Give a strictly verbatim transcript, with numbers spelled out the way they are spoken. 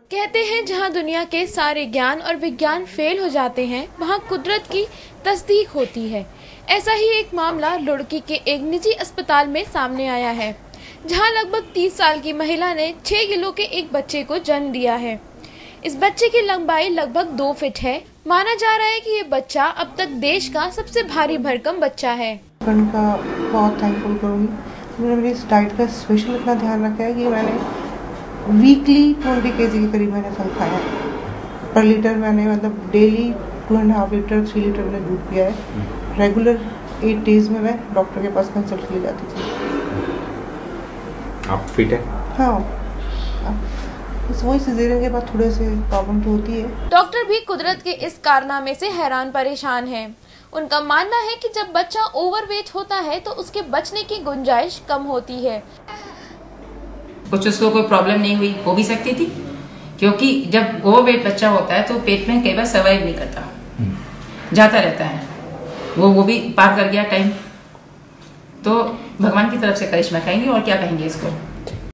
कहते हैं जहां दुनिया के सारे ज्ञान और विज्ञान फेल हो जाते हैं वहां कुदरत की तस्दीक होती है। ऐसा ही एक मामला रुड़की के एक निजी अस्पताल में सामने आया है, जहां लगभग तीस साल की महिला ने छह किलो के एक बच्चे को जन्म दिया है। इस बच्चे की लंबाई लगभग दो फीट है। माना जा रहा है कि ये बच्चा अब तक देश का सबसे भारी भरकम बच्चा है। उनका बहुत थैंकफुल करूँगी। उन्होंने मेरी इस डाइट का स्पेशल इतना ध्यान रखा है कि मैंने वीकली ट्वेंटी के जी के करीब मैंने फल खाया है। पर लीटर मैंने मतलब daily two and half litre three litre मैंने दूध पिया है। रेगुलर एट डेज में मैं डॉक्टर के पास कंसल्ट के लिए जाती थी। आप फिट है? हाँ, बस वही सिजेरियन के बाद थोड़े से प्रॉब्लम तो होती है। डॉक्टर भी कुदरत के इस कारनामे से हैरान परेशान हैं। उनका मानना है कि जब बच्चा ओवरवेट होता है तो उसके बचने की गुंजाइश कम होती है। कुछ उसको कोई प्रॉब्लम नहीं हुई, हो भी सकती थी, क्योंकि जब ओवरवेट बच्चा होता है तो पेट में कई बार सर्वाइव नहीं करता, जाता रहता है, वो वो भी पार कर गया टाइम। तो भगवान की तरफ से करिश्मा कहेंगे और क्या कहेंगे इसको।